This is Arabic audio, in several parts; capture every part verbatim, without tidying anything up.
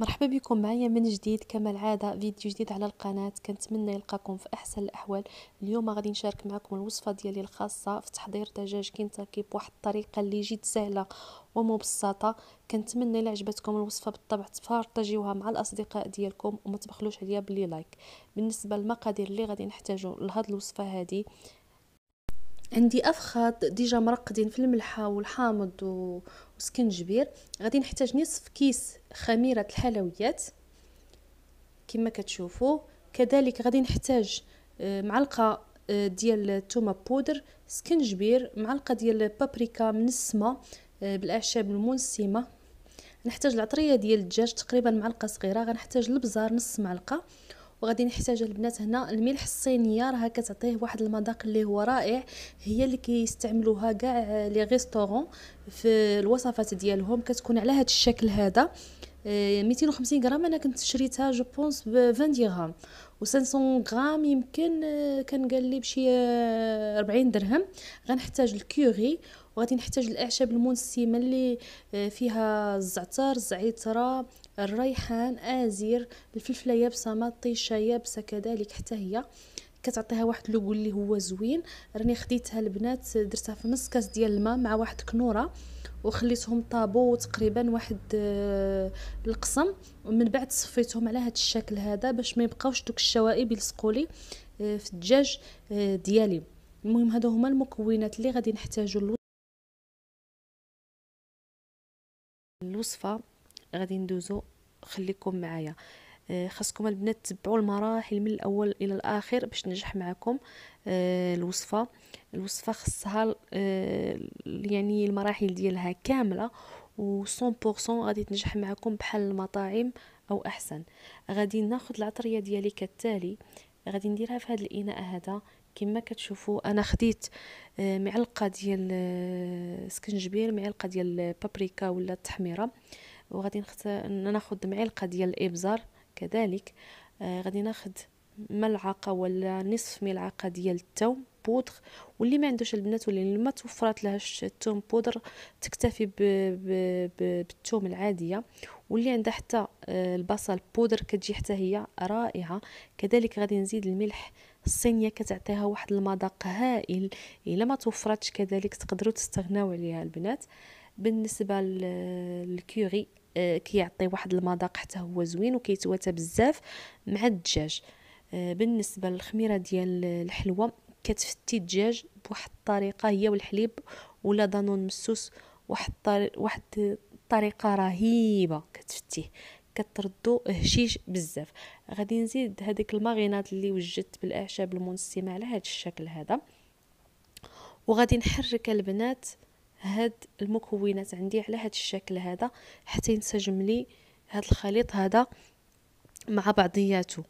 مرحبا بكم معايا من جديد كما العادة فيديو جديد على القناة. كنتمنى يلقاكم في أحسن الأحوال. اليوم غادي نشارك معكم الوصفة ديالي الخاصة في تحضير دجاج كنتاكي بواحد الطريقة اللي جد سهلة ومبسطة. كنتمنى إلا عجبتكم الوصفة بالطبع تبارطاجيوها مع الأصدقاء ديالكم وما تبخلوش عليا بلي لايك. بالنسبة للمقادير اللي غادي نحتاجو لهاد الوصفة هذه، عندي افخاذ ديجا مرقدين في الملحه والحامض و... وسكنجبير. غادي نحتاج نصف كيس خميره الحلويات كما كتشوفوا. كذلك غادي نحتاج آه، معلقه آه، ديال الثومه بودر، سكنجبير، معلقه ديال البابريكا منسمه آه، بالاعشاب المنسمه. نحتاج العطريه ديال الدجاج تقريبا معلقه صغيره. غنحتاج البزار نص معلقه. وغادي نحتاج البنات هنا الملح الصينيه، راها كتعطيه واحد المذاق اللي هو رائع. هي اللي كيستعملوها كاع لي ريستورون في الوصفات ديالهم، كتكون على هذا الشكل هذا. مئتين وخمسين غرام انا كنت شريتها جو بونس ب عشرين درهم، و خمسمية غرام يمكن كان قال لي بشي أربعين درهم. غنحتاج الكوري، وغادي نحتاج الاعشاب المنسمه اللي فيها الزعتر، الزعتره، الريحان، ازير، الفلفله يابسه، مطيشه يابسه كذلك حتى هي كتعطيها واحد لوغو اللي هو زوين. راني خديتها البنات درتها في نص كاس ديال الماء مع واحد كنوره وخليتهم طابو تقريبا واحد القسم، ومن بعد صفيتهم على هذا الشكل هذا باش ما يبقاوش دوك الشوائب يلصقوا لي في الدجاج ديالي. المهم هادو هما المكونات اللي غادي نحتاجو الوصفه. غادي ندوزو، خليكم معايا. خاصكم البنات تتبعوا المراحل من الاول الى الاخر باش تنجح معكم الوصفه. الوصفه خصها يعني المراحل ديالها كامله و مية بالمية غادي تنجح معكم بحال المطاعم او احسن. غادي ناخذ العطريه ديالي كالتالي. غادي نديرها في هذا الاناء هذا كما كتشوفوا. انا خديت معلقه ديال سكنجبير، معلقه ديال بابريكا ولا التحميره، وغادي ناخذ معلقه ديال الابزار كذلك. آه غادي ناخذ ملعقه ولا نصف ملعقه ديال الثوم بودر، واللي ما عندوش البنات واللي ما توفرت لهاش الثوم بودر تكتفي ب... ب... ب... بالثوم العاديه. واللي عندها حتى آه البصل بودر كتجي حتى هي رائعه. كذلك غادي نزيد الملح الصينيه كتعطيها واحد المذاق هائل. الا ما توفرتش كذلك تقدروا تستغناو عليها البنات. بالنسبه للكوري آه كيعطي واحد المذاق حتى هو زوين وكيتواتى بزاف مع الدجاج. آه بالنسبه للخميره ديال الحلوه كتفتي الدجاج بواحد الطريقه هي والحليب ولا دانون مسوس، واحد واحد الطريقه رهيبه كتفتيه، كتردو هشيش بزاف. غادي نزيد هذيك الماغينات اللي وجدت بالاعشاب المنسمه على هذا الشكل هذا، وغادي نحرك البنات هاد المكونات عندي على هاد الشكل هذا حتى ينسجم لي هاد الخليط هذا مع بعضياته.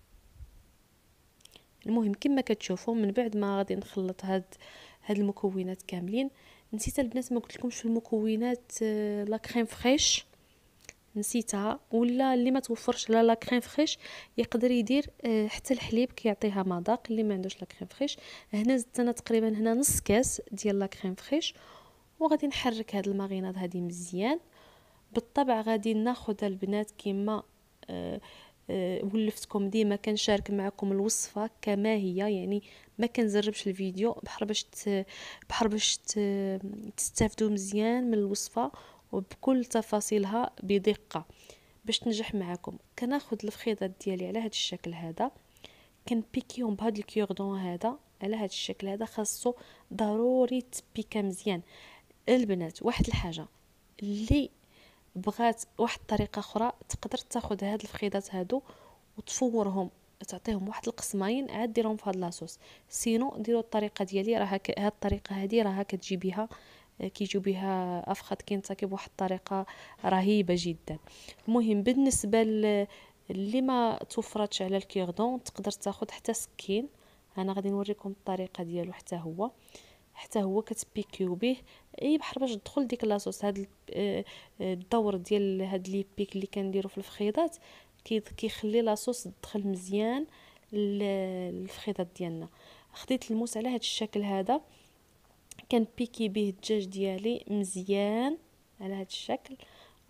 المهم كما كتشوفوا من بعد ما غادي نخلط هاد هاد المكونات كاملين. نسيت البنات ما قلت لكمش في المكونات آه لا كريم فريش نسيتها، ولا اللي ما توفرش لا لا كريم فريش يقدر يدير آه حتى الحليب كيعطيها مذاق. اللي ما عندوش لا كريم فريش هنا زدت انا تقريبا هنا نص كاس ديال لا كريم فريش. وغادي نحرك هاد الماغينات هذه مزيان. بالطبع غادي ناخذ البنات كما آه أه ولفتكم ديما كنشارك معكم الوصفه كما هي، يعني ما كنزربش الفيديو بحر باش بحر باش تستافدوا مزيان من الوصفه وبكل تفاصيلها بدقه باش تنجح معكم. كناخذ الفخيضات ديالي على هذا الشكل هذا، كنبيكيهم بهذا الكيوردون هذا على هذا الشكل هذا. خاصو ضروري تبيكا مزيان البنات. واحد الحاجه اللي بغات واحد الطريقه اخرى تقدر تاخذ هاد الفخيضات هادو وتفورهم تعطيهم واحد القسمين عاد ديرهم في هاد لاصوص. سينو ديروا الطريقه ديالي راها ك... هاد الطريقه هذه راها كتجي بها كيجيو بها افخاذ كنتاكي بواحد الطريقه رهيبه جدا. المهم بالنسبه ل... اللي ما توفرتش على الكيردون تقدر تاخذ حتى سكين. انا غادي نوريكم الطريقه ديالو حتى هو حتى هو كتبيكيو به اي بحر باش تدخل ديك لاصوص. هاد الدور ديال هاد لي بيك اللي كنديرو في الفخيضات كيخلي لاصوص تدخل مزيان للفخيضات ديالنا. خديت الموس على هاد الشكل هذا كنبيكي به الدجاج ديالي مزيان على هاد الشكل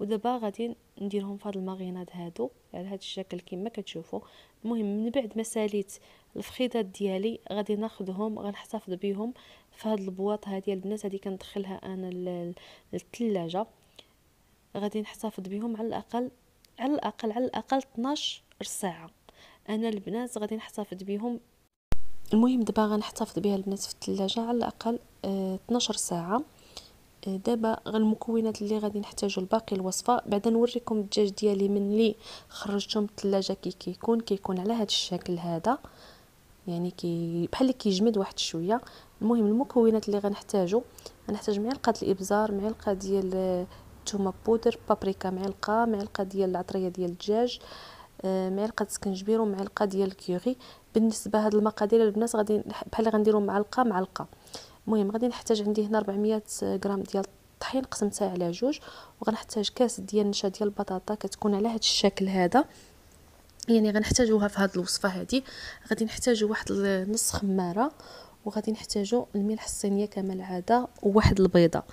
ودابا غادي نديرهم في هاد الماغيناد هادو على هاد الشكل كما كتشوفوا. المهم من بعد ما ساليت الفخيدات ديالي غادي ناخذهم غنحتفظ بهم في هاد البواط هادي البنات. هادي كندخلها انا للثلاجه، غادي نحتفظ بهم على الاقل على الاقل على الاقل اثناش ساعه. انا البنات غادي نحتفظ بهم. المهم دابا غنحتفظ بها البنات في الثلاجه على الاقل اه اثناش ساعه. اه دابا المكونات اللي غادي نحتاجو لباقي الوصفه، بعدا نوريكم الدجاج ديالي من اللي خرجته من الثلاجه كي كيكون كيكون على هذا الشكل هذا، يعني كي بحال اللي كيجمد واحد شويه. المهم المكونات اللي غنحتاجو، غنحتاج معلقه الابزار، معلقه ديال الثومه بودر، بابريكا معلقه، معلقه ديال العطريه ديال الدجاج، معلقه سكنجبير ومعلقه ديال الكيوري. بالنسبه هاد المقادير البنات غادي بحال غنديروا معلقه معلقه. المهم غادي نحتاج عندي هنا أربعمية غرام ديال الطحين قسمتها على جوج، وغنحتاج كاس ديال النشا ديال البطاطا كتكون على هاد الشكل هذا، يعني غنحتاجوها في هاد الوصفه هذه. غادي نحتاجو واحد نص خماره، وغادي نحتاجو الملح الصينيه كما العاده، وواحد البيضه.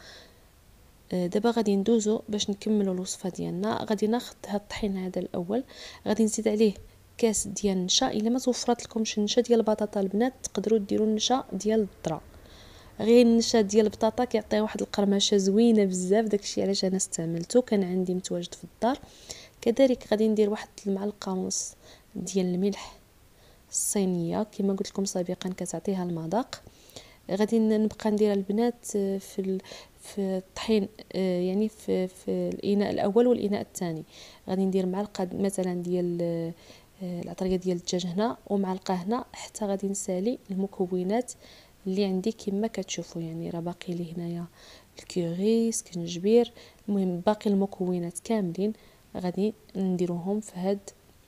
دابا غادي ندوزو باش نكملوا الوصفه ديالنا. غادي ناخذ هاد الطحين هذا الاول، غادي نزيد عليه كاس ديال النشا. الا ما توفرت لكمش النشا ديال البطاطا البنات تقدروا ديروا النشا ديال الذره، غير النشا ديال البطاطا كيعطي واحد القرمشه زوينه بزاف، داكشي علاش انا استعملته، كان عندي متواجد في الدار. كذلك غادي ندير واحد المعلقه ونص ديال الملح الصينيه كما قلت لكم سابقا كتعطيها المذاق. غادي نبقى ندير البنات في في الطحين، يعني في في الاناء الاول والاناء الثاني. غادي ندير معلقه مثلا ديال العطريه ديال الدجاج هنا، ومعلقه هنا، حتى غادي نسالي المكونات اللي عندي كما كتشوفوا. يعني راه باقي لي هنايا الكوري، سكنجبير، المهم باقي المكونات كاملين غادي نديروهم في هاد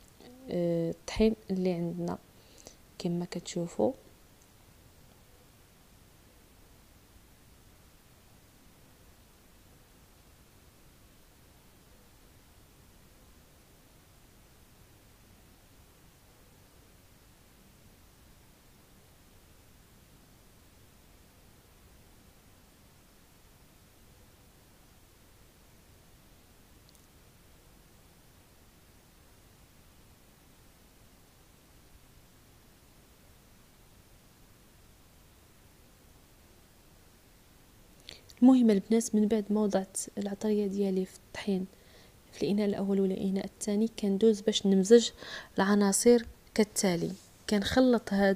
الطحين اللي عندنا كما كتشوفوا. المهم البنات من بعد ما وضعت العطريه ديالي في الطحين في الاناء الاول والاناء الثاني، كندوز باش نمزج العناصر كالتالي. كنخلط هاد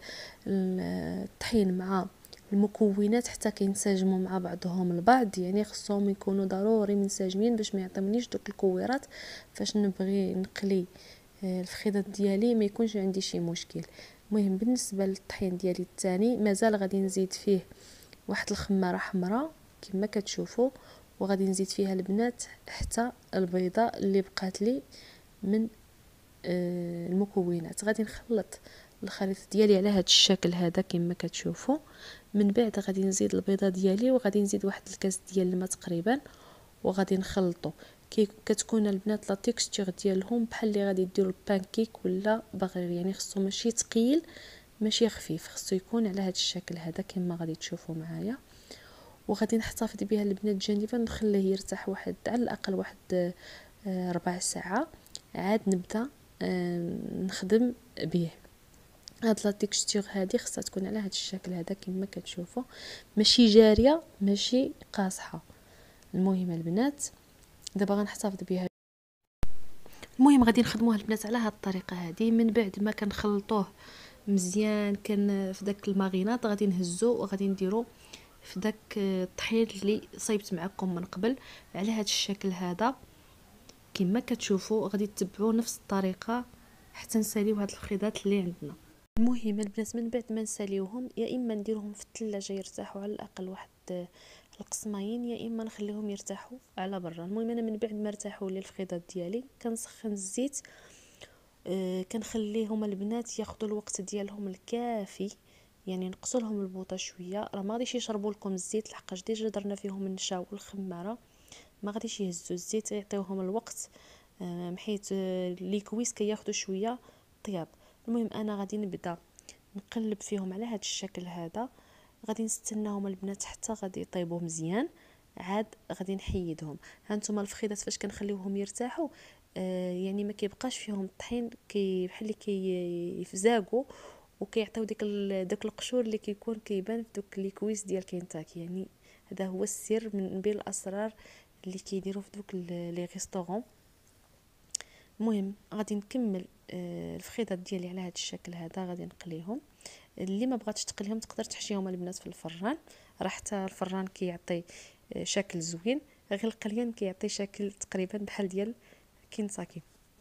الطحين مع المكونات حتى كينسجموا مع بعضهم البعض، يعني خصهم يكونوا ضروري منسجمين باش ما يعطيونيش دوك الكويرات فاش نبغي نقلي الفخيدات ديالي ما يكونش عندي شي مشكل. المهم بالنسبه للطحين ديالي الثاني مازال غادي نزيد فيه واحد الخماره حمراء كما كتشوفوا، وغادي نزيد فيها البنات حتى البيضه اللي بقات لي من آه المكونات. غادي نخلط الخليط ديالي على هذا الشكل هذا كما كتشوفوا. من بعد غادي نزيد البيضه ديالي، وغادي نزيد واحد الكاس ديال الماء تقريبا، وغادي نخلطو. كي كتكون البنات لا تيكستور ديالهم بحال اللي غادي ديروا البانكيك ولا بغير، يعني خصو ماشي ثقيل ماشي خفيف، خصو يكون على هذا الشكل هذا كما غادي تشوفوا معايا. وغادي نحتفظ بها البنات جانبا، نخليه يرتاح واحد على الاقل واحد آه ربع ساعه، عاد نبدا آه نخدم به. هاد لا تيكستور هذه خصها تكون على هذا الشكل هذا كما كتشوفوا، ماشي جاريه ماشي قاصحه. المهم البنات دابا غنحتفظ بها. المهم غادي نخدموها البنات على هاد الطريقه هذه. من بعد ما كنخلطوه مزيان كان في داك الماغينات غادي نهزو وغادي نديرو في داك الطحين اللي صايبت معكم من قبل على هذا الشكل هذا كما كتشوفوا. غادي تتبعوا نفس الطريقه حتى نساليو هاد الخيضات اللي عندنا. المهم البنات من بعد ما نساليوهم يا اما نديرهم في الثلاجه يرتاحوا على الاقل واحد القسماين، يا اما نخليهم يرتاحوا على برا. المهم انا من بعد ما ارتاحوا لي الخيضات ديالي كنسخن الزيت، آه كنخليهم البنات ياخذوا الوقت ديالهم الكافي، يعني نقصوا لهم البوطه شويه. راه ما غاديش يشربوا لكم الزيت لحقاش ديجا درنا فيهم النشا والخماره، ما غاديش يهزوا الزيت، يعطيوهم الوقت آه حيت آه لي كويس كياخذوا شويه طياب. المهم انا غادي نبدا نقلب فيهم على هذا الشكل هذا، غادي نستناهم البنات حتى غادي يطيبوا مزيان. عاد غادي نحيدهم. هانتوما الفخيدات فاش كنخليوهم يرتاحوا آه يعني ما كيبقاش فيهم الطحين، كي بحال اللي كيفزاقوا وكيعطيو ديك داك القشور اللي كيكون كيبان في دوك لي كويس ديال كينتاكي. يعني هذا هو السر من بين الاسرار اللي كيديروا في دوك لي ريستورون. المهم غادي نكمل آه الفخيدات ديالي على هذا الشكل هذا، غادي نقليهم. اللي ما بغاتش تقليهم تقدر تحشيهم البنات في الفران، راه حتى الفران كيعطي آه شكل زوين، غير القليان كيعطي شكل تقريبا بحال ديال كينتاكي.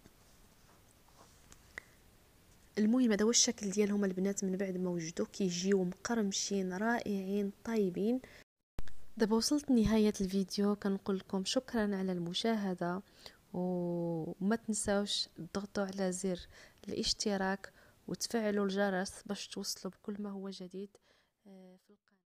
المهم هذا هو الشكل ديالهم البنات من بعد ما وجدوا، كيجيو مقرمشين رائعين طيبين. دابا وصلت نهاية الفيديو، كنقول لكم شكرا على المشاهدة، وما تنساوش تضغطوا على زر الاشتراك وتفعلوا الجرس باش توصلوا بكل ما هو جديد في القناة.